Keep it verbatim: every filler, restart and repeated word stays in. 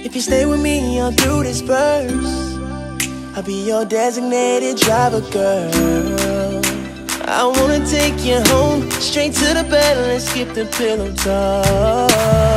If you stay with me all through this verse, I'll be your designated driver, girl. I wanna take you home, straight to the bed, let's skip the pillow talk.